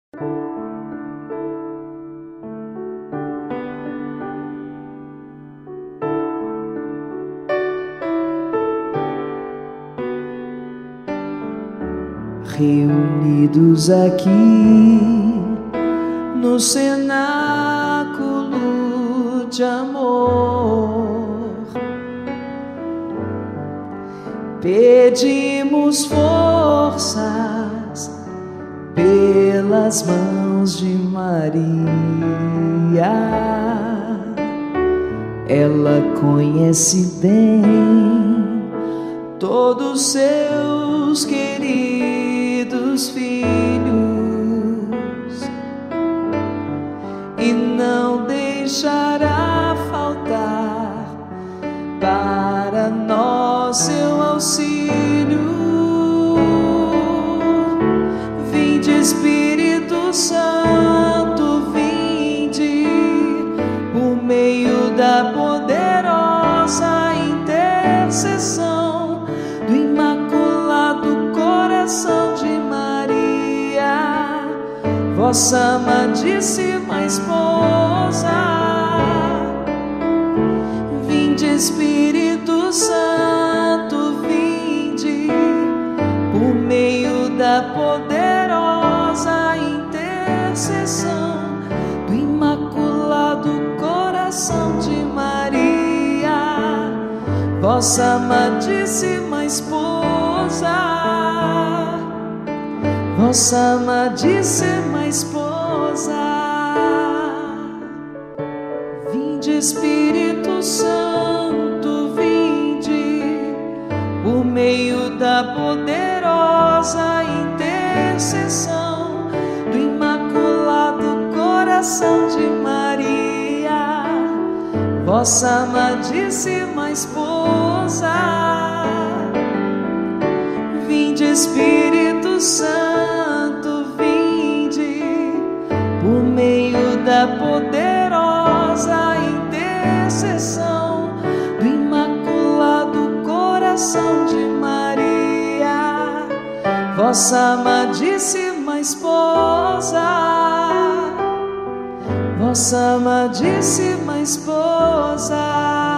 Reunidos aqui no cenáculo de amor, pedimos forças pelas mãos de Maria. Ela conhece bem todos seus queridos filhos e não deixará faltar para nós seu auxílio. Vinde, Espírito Santo, vinde por meio da poderosa intercessão do Imaculado Coração de Maria, vossa amadíssima esposa. Vinde, Espírito Santo, vinde por meio da poderosa intercessão do Imaculado Coração de Maria, vossa amadíssima esposa, vossa amadíssima esposa. Vinde, Espírito Santo, vinde por meio da poderosa intercessão do Imaculado Coração de Maria, vossa amadíssima esposa. Vinde, Espírito Santo, vinde por meio da poderosa intercessão do Imaculado Coração de Maria, vossa amadíssima esposa, vossa amadíssima esposa.